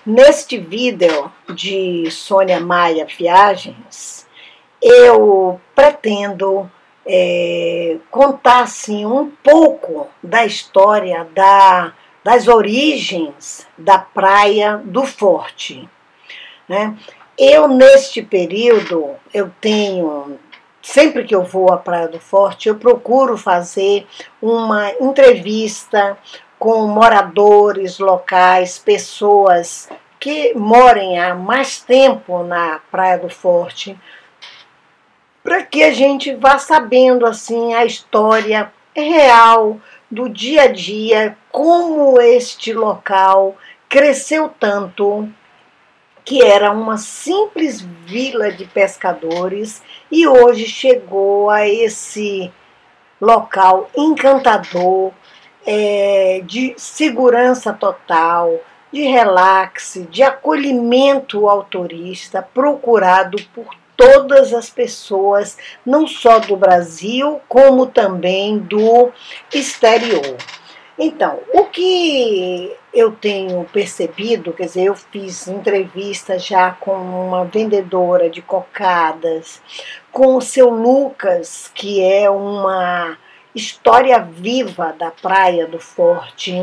Neste vídeo de Sônia Maia Viagens, eu pretendo contar assim, um pouco da história das origens da Praia do Forte, né? Eu, neste período, sempre que eu vou à Praia do Forte, eu procuro fazer uma entrevista com moradores locais, pessoas que morem há mais tempo na Praia do Forte, para que a gente vá sabendo assim a história real do dia a dia, como este local cresceu tanto, que era uma simples vila de pescadores e hoje chegou a esse local encantador, de segurança total, de relaxe, de acolhimento ao turista, procurado por todas as pessoas, não só do Brasil, como também do exterior. Então, o que eu tenho percebido, quer dizer, eu fiz entrevista já com uma vendedora de cocadas, com o seu Lucas, que é uma história viva da Praia do Forte,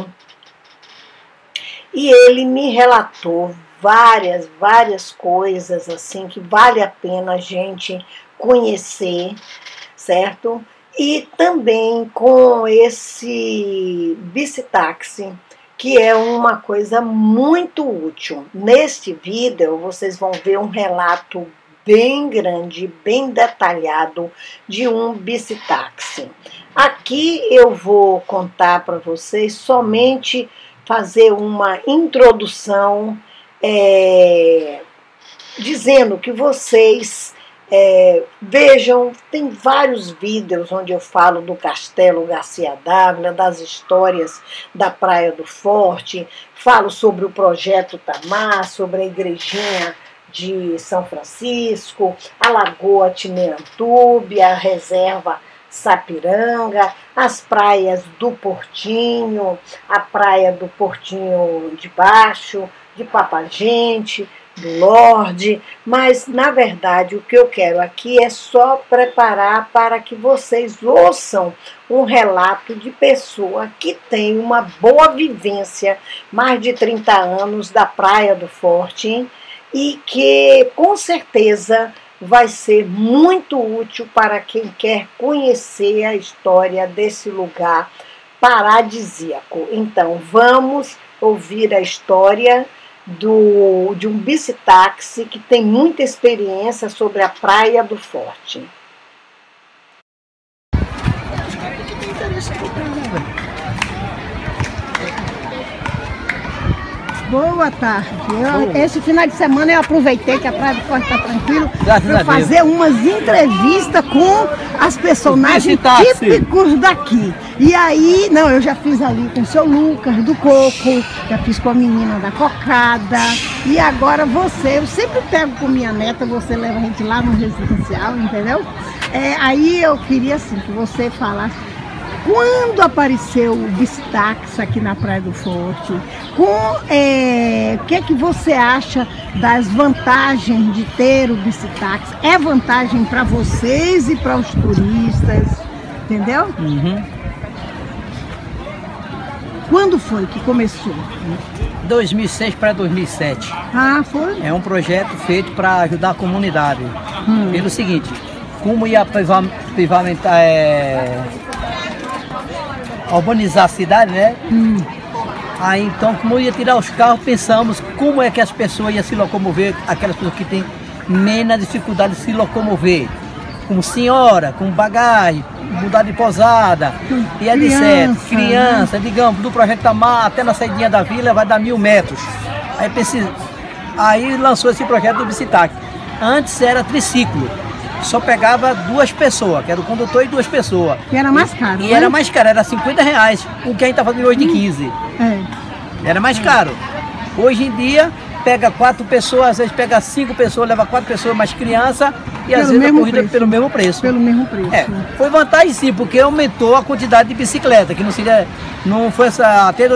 e ele me relatou várias coisas assim que vale a pena a gente conhecer, certo? E também com esse bicitaxi, que é uma coisa muito útil. Neste vídeo vocês vão ver um relato bem grande, bem detalhado de um bicitaxi. Aqui eu vou contar para vocês, somente fazer uma introdução, dizendo que vocês vejam, tem vários vídeos onde eu falo do Castelo Garcia d'Ávila, das histórias da Praia do Forte, falo sobre o Projeto Tamar, sobre a igrejinha de São Francisco, a Lagoa Tineantube, a Reserva Sapiranga, as praias do Portinho, a praia do Portinho de Baixo, de Papagente, do Lorde, mas na verdade o que eu quero aqui é só preparar para que vocês ouçam um relato de pessoa que tem uma boa vivência, mais de 30 anos da Praia do Forte, hein? E que com certeza vai ser muito útil para quem quer conhecer a história desse lugar paradisíaco. Então vamos ouvir a história de um bicitaxi que tem muita experiência sobre a Praia do Forte. Boa tarde. Esse final de semana eu aproveitei que a Praia do Forte está tranquilo para fazer umas entrevistas com as personagens típicos daqui. E aí, eu já fiz ali com o seu Lucas do Coco, já fiz com a menina da cocada. E agora eu sempre pego com minha neta, você leva a gente lá no residencial, entendeu? Aí eu queria assim que você falasse quando apareceu o bicitaxi aqui na Praia do Forte, o que é que você acha das vantagens de ter o bicitaxi? É vantagem para vocês e para os turistas, entendeu? Uhum. Quando foi que começou? 2006 para 2007. Ah, foi? É um projeto feito para ajudar a comunidade. Pelo seguinte, como ia pavamentar, urbanizar a cidade, né? Aí então, como ia tirar os carros, pensamos como é que as pessoas iam se locomover, aquelas pessoas que têm menos dificuldade de se locomover, com senhora, com bagagem, mudar de pousada, e etc. Criança, digamos, do Projeto Tamar até na saidinha da vila vai dar 1000 metros. Aí lançou esse projeto do bicitaxi. Antes era triciclo. Só pegava 2 pessoas, que era o condutor e 2 pessoas. E era mais caro. E era mais caro, era R$50, o que a gente está fazendo hoje de 15. Era mais caro. Hoje em dia, pega 4 pessoas, às vezes pega 5 pessoas, leva 4 pessoas, mais criança, e às vezes a corrida pelo mesmo preço. Pelo mesmo preço. Foi vantagem sim, porque aumentou a quantidade de bicicleta, que não foi essa até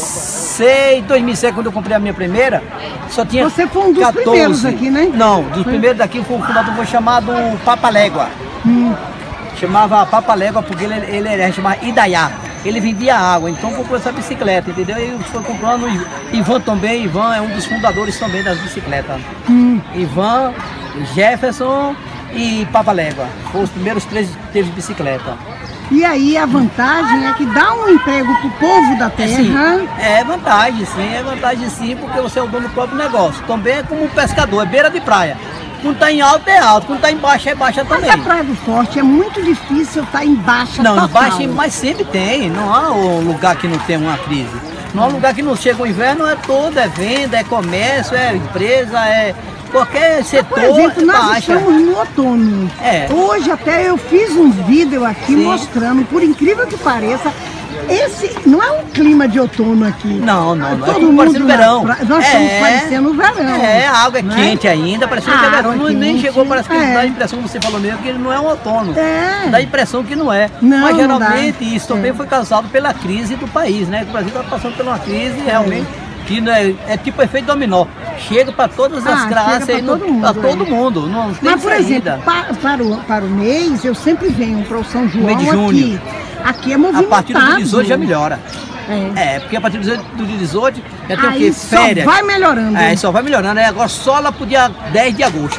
2006 quando eu comprei a minha primeira, só tinha Você foi um dos 14. primeiros aqui, né? Não, dos primeiros daqui foi um fundador chamado Papalégua. Chamava Papalégua porque ele era chamado Idaiá. Ele vendia água, então comprou essa bicicleta, entendeu? E foi comprando. Ivan também, Ivan é um dos fundadores também das bicicletas. Ivan, Jefferson e Papalégua. Foram os primeiros 3 que teve bicicleta. E aí a vantagem é que dá um emprego pro povo da terra. Sim, é vantagem sim, porque você é o dono do próprio negócio. Também é como um pescador, é beira de praia. Quando está em alto é alto, quando está em baixa é baixa também. Mas a Praia do Forte é muito difícil estar em baixa total. Não, em baixa, mas sempre tem. Não há um lugar que não tem uma crise. Não há lugar que não chega o inverno, é todo, é venda, é comércio, é empresa, é qualquer setor. Por exemplo, nós estamos no outono. Hoje até eu fiz um vídeo aqui mostrando, por incrível que pareça, esse não é um clima de outono aqui. Não. Todo mundo parecendo verão. Nós estamos parecendo verão. A água é quente ainda, parecendo que é verão. Nem chegou, parece que dá a impressão, como você falou mesmo, que não é um outono. Dá a impressão que não é. Mas geralmente isso também foi causado pela crise do país, né? O Brasil está passando por uma crise realmente que é tipo efeito dominó. Chega para todas as classes, para todo mundo. Não tem Mas, por saída. exemplo, para o mês, eu sempre venho para o São João mês de junho. Aqui é movimentado. A partir do dia 18 já melhora. Porque a partir do dia 18 já tem o quê? Férias. Só vai melhorando. Só vai melhorando. Agora só lá pro dia 10 de agosto.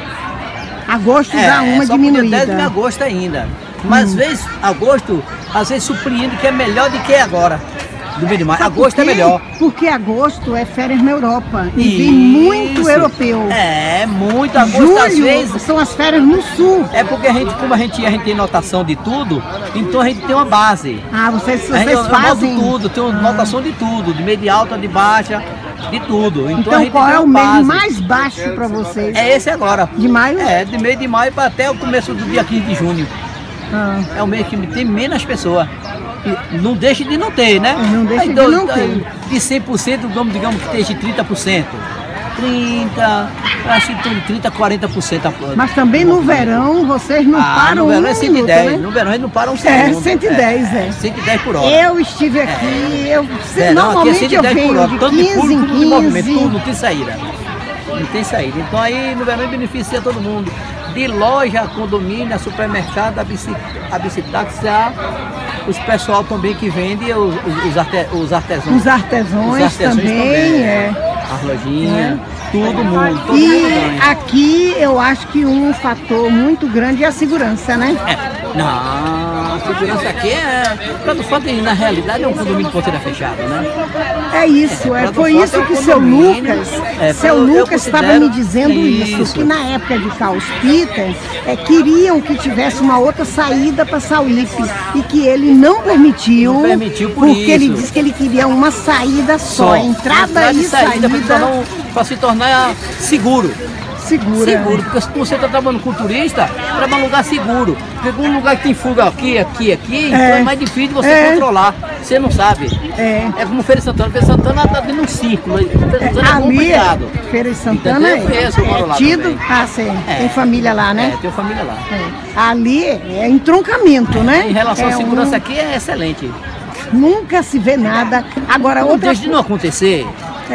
Agosto dá uma diminuída. Só pro dia 10 de agosto ainda. Mas às vezes, agosto, surpreende que é melhor do que agora. Do mês de maio. Agosto é melhor. Porque agosto é férias na Europa. E vem muito europeu. Muito. Agosto Julho, às vezes são as férias no sul. É porque como a gente tem notação de tudo, então a gente tem uma base. Vocês fazem tudo, tem uma notação de tudo, de meio de alta, de baixa, de tudo. Então a gente qual tem é o uma mês base. mais baixo para vocês? É esse agora. De maio? De meio de maio para até o começo do dia 15 de junho. É o mês que tem menos pessoas. Não deixe de não ter, né? Não deixe de não ter. De 100%, digamos que esteja 30%. 30%, acho que tem 30%, 40%. Mas também no verão vocês não param no verão um 110, minuto, né? No verão a gente não para um segundo. 110, 110 por hora. Eu estive aqui, normalmente aqui é 110 eu venho por hora, de tanto 15 de público, em 15. De movimento, tudo, não tem saída. Não tem saída. Então aí no verão beneficia todo mundo. De loja, condomínio, supermercado, a bicitaxi, os pessoal também que vende, os artesãos. Os artesãos também. As lojinhas, todo mundo ganha. Aqui eu acho que um fator muito grande é a segurança, né? Não, a segurança aqui Praia do Forte, na realidade, é um condomínio de porteira fechada, né? É isso, foi isso que seu Lucas estava me dizendo isso, que na época de Carlos Peter, queriam que tivesse uma outra saída para Sauípe e que ele não permitiu, porque ele disse que ele queria uma saída só, entrada e saída. Para se tornar seguro. Seguro, porque se você está trabalhando com turista, trabalha num lugar seguro. Porque um lugar que tem fuga aqui, então é mais difícil você controlar. Você não sabe. É como Feira de Santana. Feira de Santana está dentro de um círculo. Feira de Santana é complicado. Feira de Santana tido. Tem família lá, né? Tem família lá. Ali é entroncamento, né? Em relação à segurança aqui é excelente. Nunca se vê nada. Agora outra coisa de não acontecer.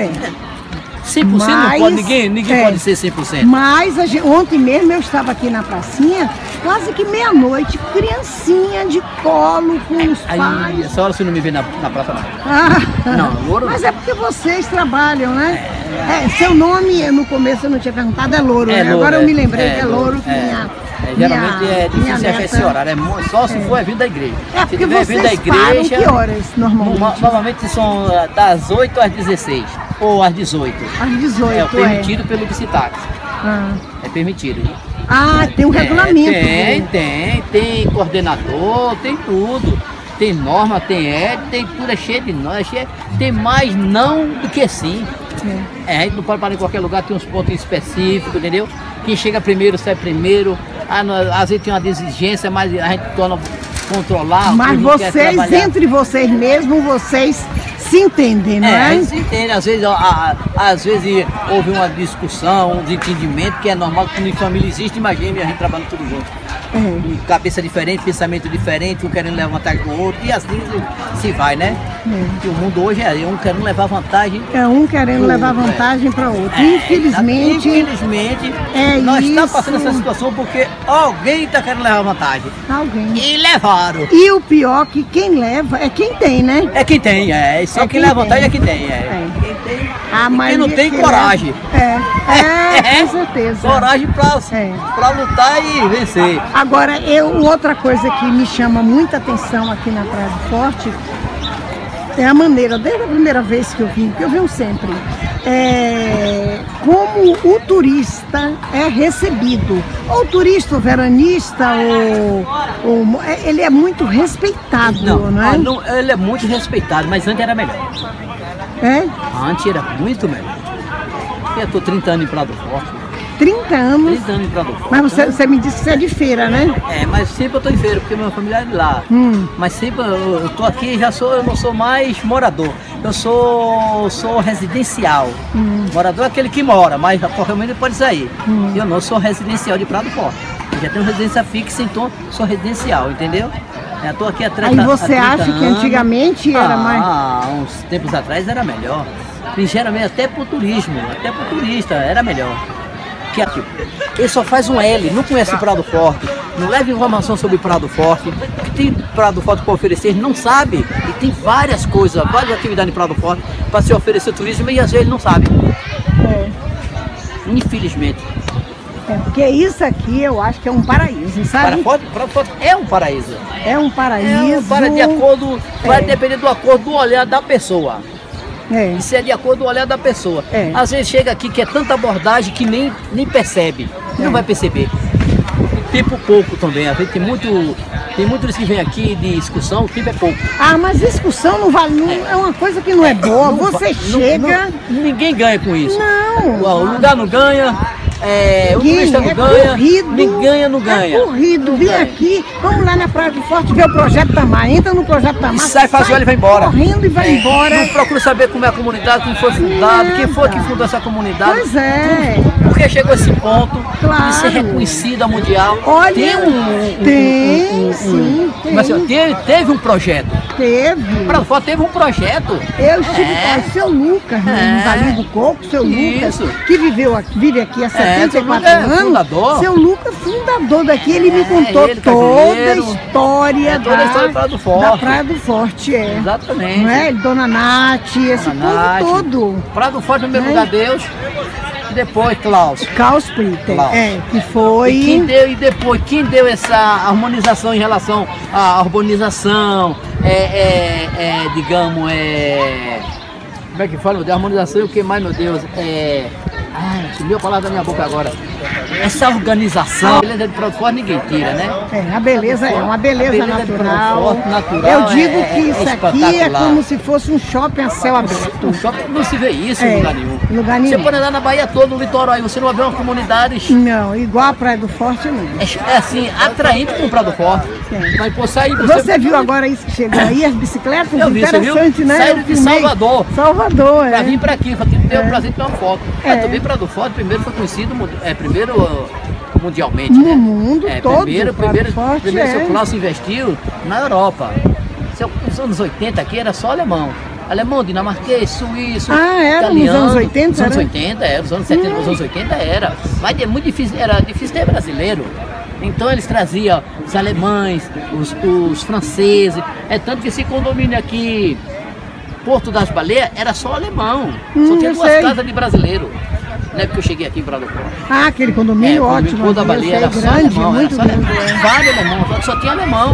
100% não pode, ninguém pode ser 100%. Mas ontem mesmo eu estava aqui na pracinha, quase que meia-noite, criancinha de colo com os pais. Essa hora você não me vê na praça não. Não, Louro. Mas é porque vocês trabalham, né? Seu nome, no começo eu não tinha perguntado, é Louro, né? Louro, agora eu me lembrei que é Louro. Geralmente é difícil esse horário, só se for vindo da igreja. Porque se tiver vindo da igreja, que horas normalmente? Normalmente são das 8 às 16 ou às 18. Às 18, é permitido pelo bicitaxi. É permitido. Tem um regulamento. Tem coordenador, tem tudo. Tem norma, tem tudo, é cheio de norma, tem mais não do que sim. A gente não pode parar em qualquer lugar, tem uns pontos específicos, entendeu? Quem chega primeiro, sai primeiro. Às vezes tem uma exigência, mas a gente torna controlar. Mas vocês, entre vocês mesmos, vocês se entendem, não é? Eles se entendem. Às vezes houve uma discussão, um desentendimento, que é normal que em família existe, imagina, a gente trabalha tudo junto. E cabeça diferente, pensamento diferente, um querendo levar vantagem do outro, e assim se vai, né? Porque o mundo hoje é um querendo levar vantagem. É um querendo levar vantagem para o outro. Infelizmente, nós estamos passando essa situação porque alguém está querendo levar vantagem. Alguém. E levaram. E o pior que quem leva é quem tem, né? É quem tem, Só quem leva vantagem é quem tem, Quem tem. Quem não tem coragem. Com certeza. Coragem para lutar e vencer. Agora, outra coisa que me chama muita atenção aqui na Praia do Forte é a maneira, desde a primeira vez que eu vim, que eu venho sempre, como o turista é recebido. Ou o turista, ou veranista, ele é muito respeitado, não é? Não, ele é muito respeitado, mas antes era melhor. Antes era muito melhor. Eu estou 30 anos em Praia do Forte. 30 anos? 30 anos em Praia do Forte. Mas você me disse que você é de feira, né? Mas sempre eu estou em feira, porque minha família é de lá. Mas sempre eu estou aqui, eu não sou mais morador. Eu sou residencial. Morador é aquele que mora, mas a qualquer momento ele pode sair. Eu não sou residencial de Praia do Forte. Eu já tenho residência fixa, então sou residencial, entendeu? Eu estou aqui há 30 anos. Aí você acha que antigamente era mais... uns tempos atrás era melhor. E geralmente até para o turismo, até para o turista era melhor. Que aqui, ele só faz um L, não conhece Praia do Forte, não leva informação sobre Praia do Forte, o que tem Praia do Forte para oferecer, ele não sabe, e tem várias coisas, várias atividades em Praia do Forte para se oferecer turismo e às vezes ele não sabe. Infelizmente. Porque isso aqui eu acho que é um paraíso, sabe? Praia do Forte é um paraíso. É um paraíso. Vai depender do acordo do olhar da pessoa. Isso é de acordo com o olhar da pessoa. Às vezes chega aqui que é tanta abordagem que nem percebe, não vai perceber. Tempo pouco também, a gente tem muitos que vêm aqui de excursão, o tempo é pouco. Mas discussão não vale, é uma coisa que não é boa, você chega... Ninguém ganha com isso. Não. O lugar não ganha. O turista não ganha, ninguém não ganha. É corrido, vem aqui, vamos lá na Praia do Forte ver o Projeto Tamar, entra no Projeto Tamar, sai, faz o olho e vai embora. Correndo e vai embora. Não procura saber como é a comunidade, como foi fundado, quem foi que fundou essa comunidade. Pois é. Porque chegou esse ponto de ser reconhecida mundial. Olha, teve um projeto. Teve. Praia do Forte teve um projeto. Eu estive com o seu Lucas, no Valinho do Coco, seu Lucas, que vive aqui há 74 anos. Fundador. Seu Lucas, fundador daqui, ele me contou toda a história da Praia do Forte. Da Praia do Forte, Exatamente. Não é? Dona Nath, esse povo todo. Praia do Forte, no primeiro lugar, Deus. E depois Klaus Peter, que foi... Quem deu essa harmonização em relação à urbanização, digamos, como é que fala, meu Deus, harmonização e o que mais, meu Deus, sumiu a palavra da minha boca agora. Essa organização, a beleza de Praia do Forte ninguém tira, né? A beleza é uma beleza natural. Natural. Eu digo que isso aqui é como se fosse um shopping a céu aberto. Um shopping não se vê isso em lugar nenhum. Lugar nenhum. Você pode andar na Bahia toda, no litoral aí, você não vai ver uma comunidade. Não, igual a Praia do Forte não. É assim, atraente com Praia do Forte. Mas por sair. Você viu agora isso que chegou aí, as bicicletas? Eu vi, interessante, né? Saíram de Salvador. Pra vir pra aqui, pra ter o prazer de ter uma foto. Também Praia do Forte, primeiro foi conhecido, mundialmente, no né? mundo todo. Primeiro seu Klaus investiu na Europa. Nos anos 80 aqui era só alemão, dinamarquês, suíço, italiano. Nos anos 80? Nos anos 80, nos anos 70, nos anos 80 era. Mas era difícil ter brasileiro. Então eles traziam os alemães, os franceses. Tanto que esse condomínio aqui, Porto das Baleias, era só alemão. Só tinha duas casas de brasileiro. Não é porque eu cheguei aqui em Praia do Forte. Aquele condomínio ótimo. Porto da Baleia era só alemão, vários alemão, só tinha alemão.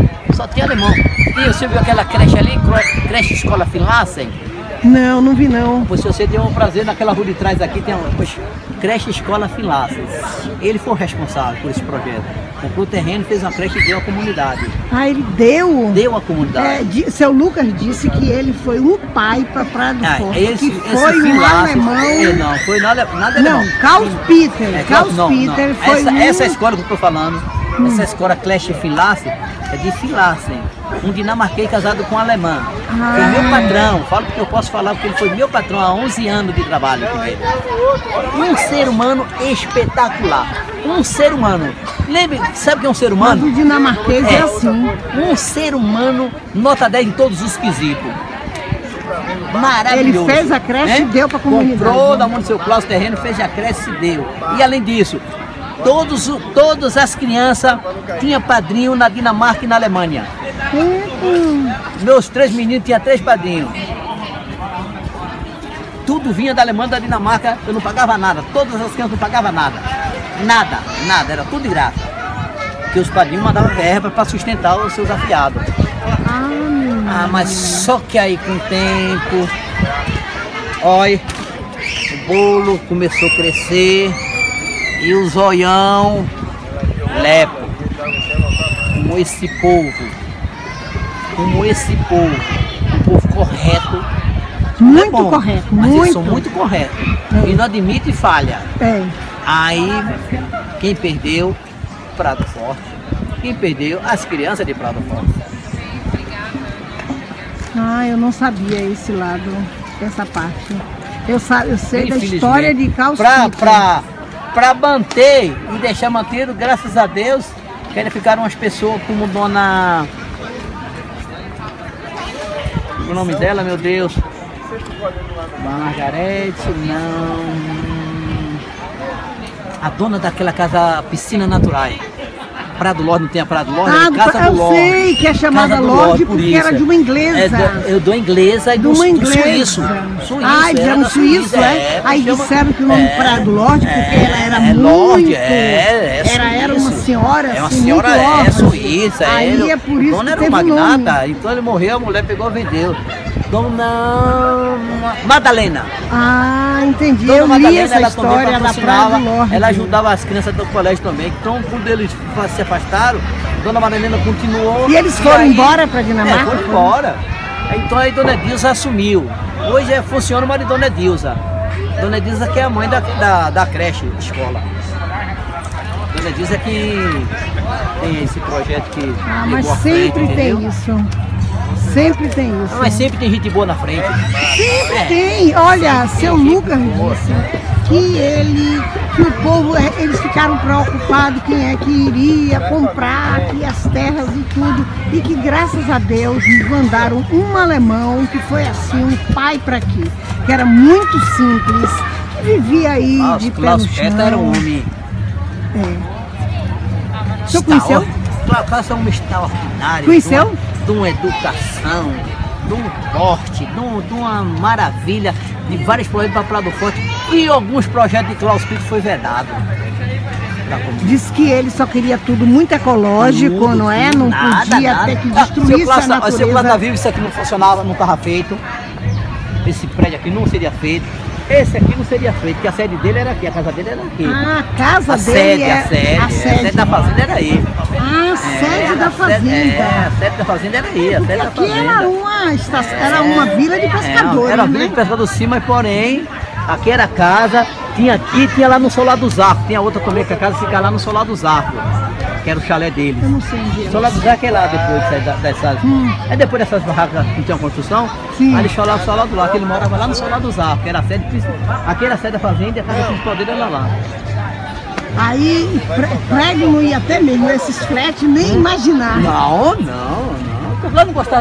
E você viu aquela creche ali, creche Escola Finlassen? Não, não vi não. Pois se você deu um prazer, naquela rua de trás aqui tem uma creche Escola Finlassen. Ele foi o responsável por esse projeto. Comprou o terreno, fez uma creche e deu à comunidade. Ele deu? Deu à comunidade. Seu Lucas disse que ele foi um pai para Praia do Forte. Que foi um alemão. Não, foi nada alemão. Não, Klaus Peter. Peter foi essa escola que eu estou falando, essa escola creche Finlassen é de Finlassen. um dinamarquês casado com um alemão. Foi meu patrão, falo porque eu posso falar porque ele foi meu patrão há 11 anos de trabalho com ele. Um ser humano espetacular, um ser humano. Lembre, sabe o que é um ser humano? Mas o dinamarquês é assim. Um ser humano nota 10 em todos os quesitos. Maravilhoso. Ele fez a creche e deu para a comunidade. Comprou da mão do seu Cláudio terreno, fez a creche e deu. E além disso, todas as crianças tinham padrinho na Dinamarca e na Alemanha. Meus 3 meninos tinham 3 padrinhos. Tudo vinha da Alemanha e da Dinamarca, eu não pagava nada. Todas as crianças não pagavam nada. Nada, era tudo de graça. Porque os padrinhos mandavam verba para sustentar os seus afilhados. Mas só que aí com o tempo, olha, o bolo começou a crescer e o zoião lepo, como esse povo, um povo correto. Muito correto, mas muito. eles são muito corretos e não admite falha. Aí, quem perdeu, Prado Forte. Quem perdeu, as crianças de Prado Forte. Eu não sabia esse lado, essa parte. Eu sei da história de Carlos Para manter e deixar mantido, graças a Deus, que ainda ficaram umas pessoas como dona... O nome dela, meu Deus? Margarete, não... A dona daquela casa Piscina Naturais. Prado Lorde, não tem a Prado Lorde? Casa do Lorde. Eu sei que é chamada Lorde porque era de uma inglesa. Eu dou inglesa e do suíço. Era um suíço, Aí disseram que o nome Prado Lorde porque ela era muito... Era uma senhora, é uma assim, senhora muito suíça. Aí é por isso dona que era teve magnata, nome. então ele morreu, a mulher pegou e vendeu. Dona Madalena. Entendi. Dona Eu li Madalena, essa história da Prado Lorde. Ela ajudava as crianças do colégio também. Então, quando eles se afastaram, Dona Madalena continuou. E eles foram embora para Dinamarca? Foram embora. Então aí Dona Dilza assumiu. Hoje funciona o marido de Dona Dilza. Dona Dilza que é a mãe da creche, escola. Dona Dilza que tem esse projeto que... mas sempre tem isso. Sempre tem isso. Mas sempre tem gente boa na frente. Sempre tem. Olha, seu Lucas disse que o povo, eles ficaram preocupados quem é que iria comprar aqui as terras e tudo. E que graças a Deus mandaram um alemão que foi assim, um pai para aqui. Que era muito simples, que vivia aí de pé no chão. Era um homem. O senhor conheceu? Tua casa é uma extraordinária. Conheceu? De uma educação, de um porte, de uma maravilha, de vários projetos para Prado Forte e alguns projetos de Klaus Pinto foi vedado. Diz que ele só queria tudo muito ecológico, não é? Não podia ter que destruir a natureza. Se o Planta Viva, isso aqui não funcionava, não estava feito. Esse prédio aqui não seria feito. Esse aqui não seria feito, porque a sede dele era aqui, a casa dele era aqui. A casa dele a sede da fazenda era aí. A sede da fazenda. A sede da fazenda era aí, a sede da fazenda. Era uma vila de pescadores, era uma vila de pescadores sim, mas porém, aqui era a casa, tinha aqui, tinha lá no Solar dos Arcos, tinha outra também, que a casa fica lá no Solar dos Arcos, que era o chalé deles. Eu não sei onde é. Solar dos Arcos é lá depois dessas... Aí depois dessas barracas que tinham construção, aí eles falaram o Solar do Arco, ele morava lá no Solar dos Arcos, que era a sede principal. Aqui era a sede da fazenda e a casa principal dele era lá. Aí, prédio não ia até mesmo, esses fletes, nem imaginar. Não. Porque lá não gostava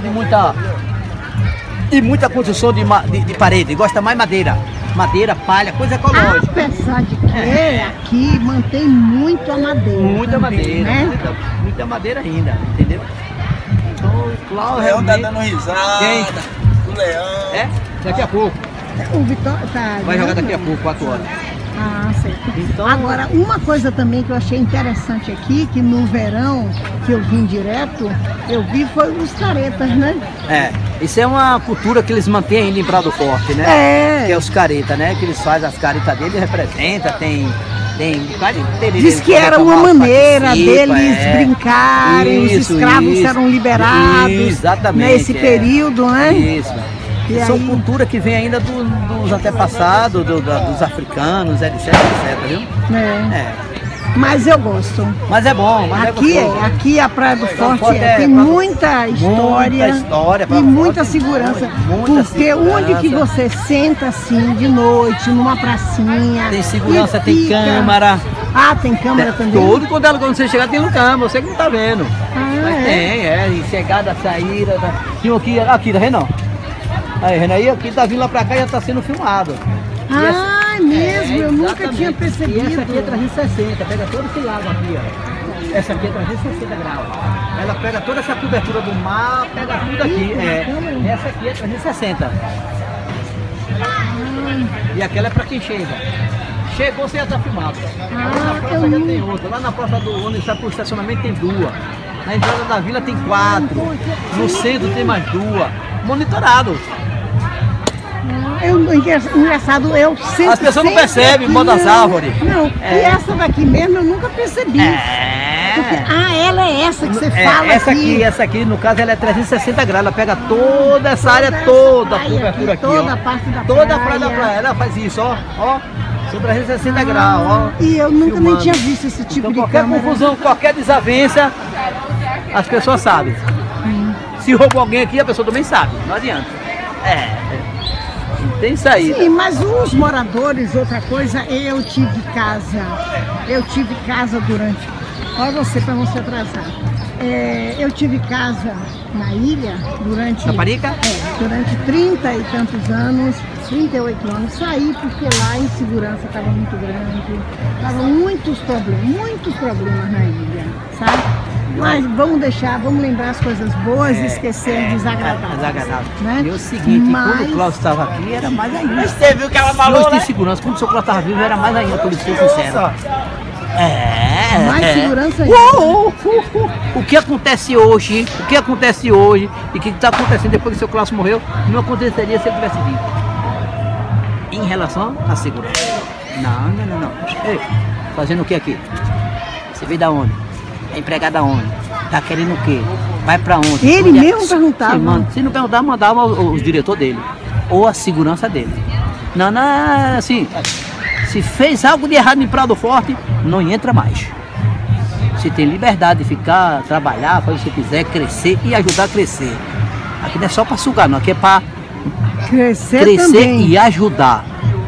de muita construção de parede, gosta mais madeira. Madeira, palha, coisa ecológica. Apesar de que aqui mantém muito a madeira. Muita também, madeira, né? muita madeira ainda, entendeu? Então, o Leão tá dando risada. Quem? O Leão. Daqui a pouco. O Vitor tá... Vai jogar daqui a pouco, 4 horas. Certo. Então... Agora, uma coisa também que eu achei interessante aqui, que no verão, que eu vim direto, eu vi foi os caretas, né? Isso é uma cultura que eles mantêm ainda em Prado Forte, né? Que é os caretas, né? Que eles fazem as caretas deles, representa, tem diz que era uma maneira deles brincarem, os escravos eram liberados nesse período, né? Isso. São culturas que vêm ainda dos antepassados, dos africanos, etc, viu? Mas eu gosto. Mas é bom, mas Aqui a Praia do Forte Forte tem muita história, Praia e do muita Forte, segurança. muita Porque segurança. onde que você senta assim de noite, numa pracinha. Tem segurança, e tem fica- câmera. Ah, tem câmera também? Tudo quando você chegar tem um câmera, você que não tá vendo. Mas é? tem, e chegada, saída. Tinha aqui, tá vendo? Aí, Renan, aí aqui tá vindo lá pra cá e já tá sendo filmado. Ah, é mesmo, eu nunca exatamente. tinha percebido. E essa aqui é 360, pega todo esse lago aqui, ó. Essa aqui é 360 graus. Ela pega toda essa cobertura do mar, pega tudo aqui. Essa aqui é 360. E aquela é pra quem chega. Chegou, você já tá filmado. Lá na praça já tem outra. Lá na praça do onde está pro estacionamento tem 2. Na entrada da vila tem 4. No centro tem mais 2. Monitorado. Engraçado, eu sempre. As pessoas não percebem, modo das árvores. Não, e essa daqui mesmo eu nunca percebi. Porque, ela é essa que você fala essa aqui, no caso, ela é 360 graus. Ela pega toda essa área toda, a cobertura aqui, toda ó. a parte da Toda a praia da praia. Ela faz isso, ó. São 360 graus, ó. E eu nunca nem filmando. tinha visto esse tipo Então, de qualquer câmera. confusão, qualquer desavença, as pessoas sabem. Se roubou alguém aqui, a pessoa também sabe. Não adianta. Não tem saída. Sim, mas os moradores, outra coisa, eu tive casa. Eu tive casa durante... Olha você, para você atrasar. Eu tive casa na ilha durante... Taparica? Durante 30 e tantos anos, 38 anos. Saí porque lá a insegurança estava muito grande. Estavam muitos problemas na ilha, sabe? Mas vamos lembrar as coisas boas e esquecer desagradáveis. Desagradável. Né? E o seguinte, quando o Cláudio estava aqui, era mais ainda. Você viu que ela falou, né? Tem segurança. Quando o seu Cláudio estava vivo, era mais ainda, por isso que eu sincero. Mais segurança ainda. O que acontece hoje, e o que está acontecendo depois que o seu Cláudio morreu, não aconteceria se ele tivesse vivo. Em relação à segurança. Não. Ei, fazendo o que aqui? Você veio da onde? É empregado aonde? Tá querendo o quê? Vai pra onde? Ele mesmo perguntava. Se não perguntar, mandava os diretores dele. Ou a segurança dele. Não, assim, se fez algo de errado em Praia do Forte, não entra mais. Você tem liberdade de ficar, trabalhar, fazer o que você quiser, crescer e ajudar a crescer. Aqui não é só pra sugar, não. Aqui é pra crescer também. E ajudar.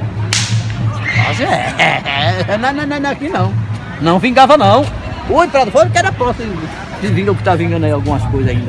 Não, aqui não. Não vingava, não. Oi, Praia do Forte, que era próximo. Vinga o que tá vingando aí algumas coisas ainda.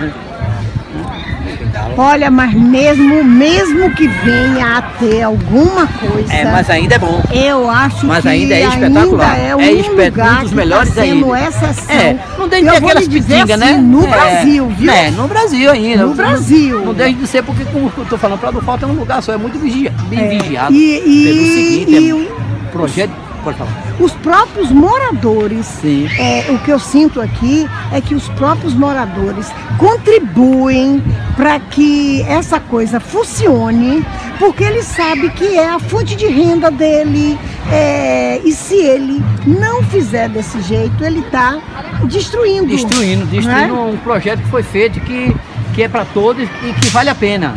Olha, mas mesmo que venha a ter alguma coisa... mas ainda é bom. Eu acho mas que ainda é espetacular. Ainda um dos melhores tá ainda. Exceção. Não deixa de ter aquelas pitingas, né? No Brasil, viu? No Brasil ainda. No Brasil. Não deixa de ser porque, como eu tô falando, Praia do Forte é um lugar só, é muito bem vigiado. Pelo seguinte, projeto... Os próprios moradores, sim. O que eu sinto aqui é que os próprios moradores contribuem para que essa coisa funcione, porque ele sabe que é a fonte de renda dele, e se ele não fizer desse jeito, ele está destruindo né? Um projeto que foi feito, que é para todos e que vale a pena.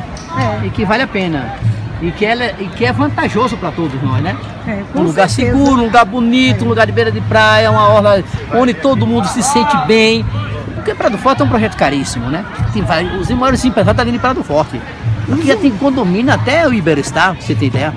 E que é vantajoso para todos nós, né? Um lugar seguro, um lugar bonito, um lugar de beira de praia, uma orla onde todo mundo se sente bem. Porque Praia do Forte é um projeto caríssimo, né? Tem vários, os maiores empresários estão vindo em Praia do Forte. Aqui já tem condomínio até o Iberostar, pra você ter ideia.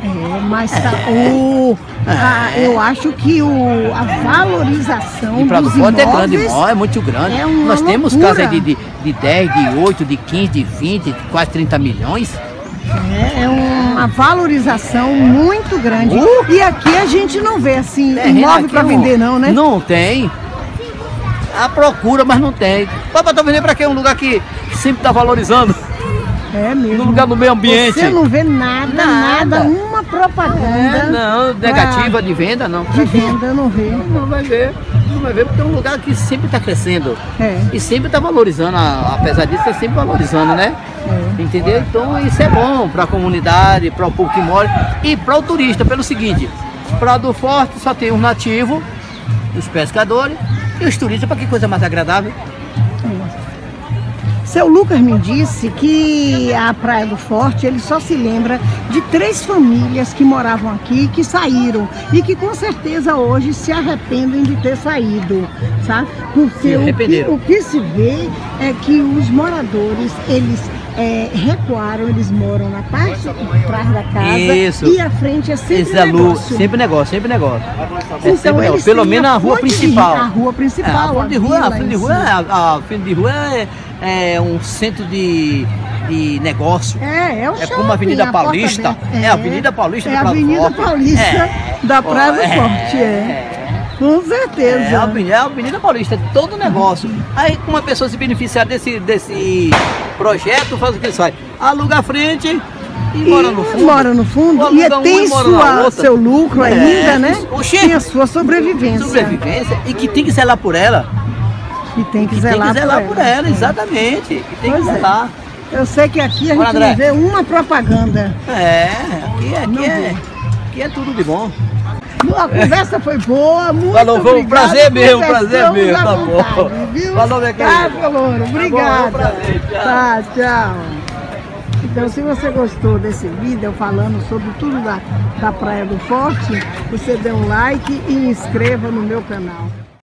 Eu acho que a valorização Praia do dos Forte imóveis é muito grande. Nós temos casas de 10, de 8, de 15, de 20, de quase 30 milhões. É uma valorização muito grande. E aqui a gente não vê assim imóvel para vender, não, né? Não tem. A procura, mas não tem. Papai, tá vendendo para quê? Um lugar que sempre está valorizando. É mesmo. No lugar do meio ambiente. Você não vê nada, uma propaganda. Não, negativa de venda, não. De venda, não vê. Não vai ver. Não vai ver porque é um lugar que sempre está crescendo. E sempre está valorizando, apesar disso, está sempre valorizando, né? Entendeu? Então isso é bom para a comunidade, para o povo que mora e para o turista, pelo seguinte: Praia do Forte só tem os nativos, os pescadores e os turistas, para que coisa mais agradável. Seu Lucas me disse que a Praia do Forte, ele só se lembra de 3 famílias que moravam aqui, que saíram e que com certeza hoje se arrependem de ter saído, sabe? Porque o que se vê é que os moradores, eles recuaram, eles moram na parte de trás da casa. Isso. E a frente é sempre negócio. Sempre negócio, sempre negócio. Então, sempre negócio. Pelo menos a rua principal. A rua principal. A frente de rua é um centro de negócio. É o shopping, como a Avenida Paulista. A Avenida Paulista da Praia do Forte. É a Avenida Paulista da Praia do Forte, Com certeza. É a Avenida Paulista, é todo negócio. Aí uma pessoa se beneficiar desse projeto, faz o que sai? Aluga a frente e mora no fundo. Mora no fundo e tem seu lucro ainda, né? Tem a sua sobrevivência. E que tem que zelar por ela. Que tem que zelar por ela, exatamente. Que tem que zelar. Eu sei que aqui a gente não vê uma propaganda. Aqui é tudo de bom. A conversa foi boa, muito falou, foi um prazer mesmo, tá bom. Falou, minha querida. Tá, Louro, obrigada. Tá, tchau. Então, se você gostou desse vídeo falando sobre tudo da Praia do Forte, você dê um like e inscreva no meu canal.